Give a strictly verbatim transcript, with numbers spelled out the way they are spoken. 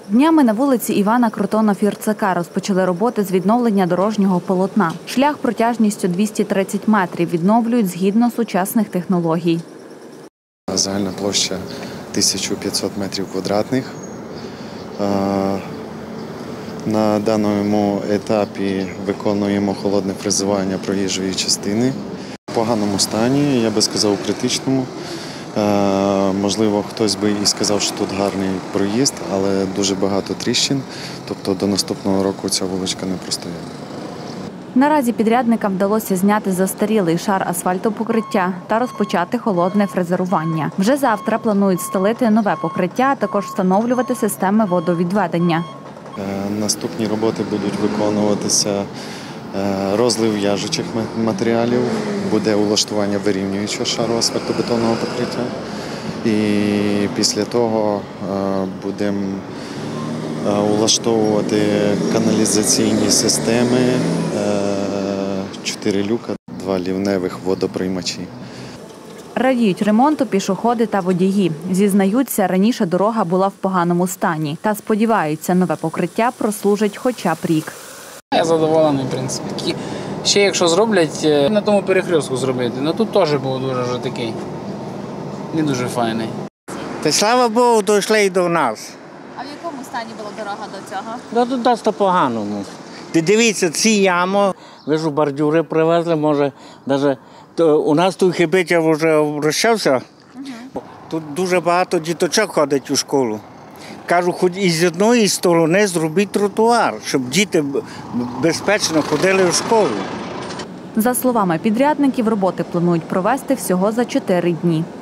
Днями на вулиці Івана Крутона-Фірцака розпочали роботи з відновлення дорожнього полотна. Шлях протяжністю двісті тридцять метрів відновлюють згідно сучасних технологій. Загальна площа тисяча п'ятсот метрів квадратних. На даному етапі виконуємо холодне фрезування проїжджої частини. В поганому стані, я би сказав, у критичному. Можливо, хтось би і сказав, що тут гарний проїзд, але дуже багато тріщин, тобто до наступного року ця вуличка не простоїть. Наразі підрядникам вдалося зняти застарілий шар асфальтопокриття та розпочати холодне фрезерування. Вже завтра планують стелити нове покриття, а також встановлювати системи водовідведення. Наступні роботи будуть виконуватися розлив в'яжучих матеріалів, буде улаштування вирівнюючого шару асфальтобетонного покриття. І після того будемо улаштовувати каналізаційні системи, чотири люка, два лівневих водоприймачі. Радіють ремонту пішоходи та водії. Зізнаються, раніше дорога була в поганому стані. Та сподіваються, нове покриття прослужить хоча б рік. Я задоволений, в принципі. Ще якщо зроблять, на тому перехрестку зробити, ну тут теж був дуже вже такий, не дуже файний. Та слава Богу, дійшли і до нас. А в якому стані була дорога до цього? Да, тут досить поганому. Дивіться, ці ями, ви ж бордюри привезли, може, навіть у нас тут хибить, я вже обращався, угу. Тут дуже багато діточок ходить у школу. Кажу, хоч із одної сторони зробіть тротуар, щоб діти безпечно ходили в школу. За словами підрядників, роботи планують провести всього за чотири дні.